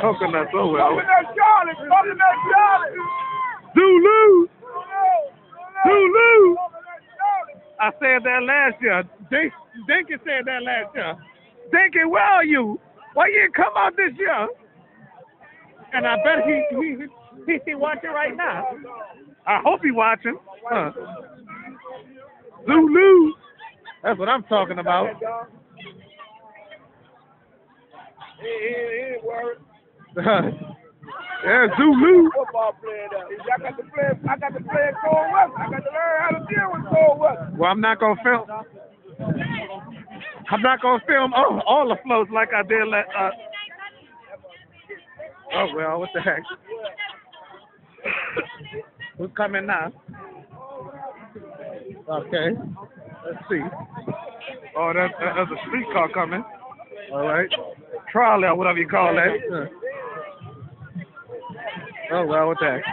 Coconuts, oh well. Coconut Charlie! Coconut Charlie! Zulu! Zulu! Coconut Charlie! I said that last year. Dinky said that last year. Dinky, where are you? Why you didn't come out this year? And I bet he watching right now. I hope he watching. Huh. Zulu. That's what I'm talking about. He ain't worried. Yeah, Zulu. Football player though. I got to play at Cold West. I got to learn how to deal with Cold West. Well, I'm not gonna film. I'm not gonna film all the floats like I did oh well, what the heck? Who's coming now? Okay, let's see. Oh, there's a streetcar coming. All right, trolley or whatever you call that. Oh well, what the heck?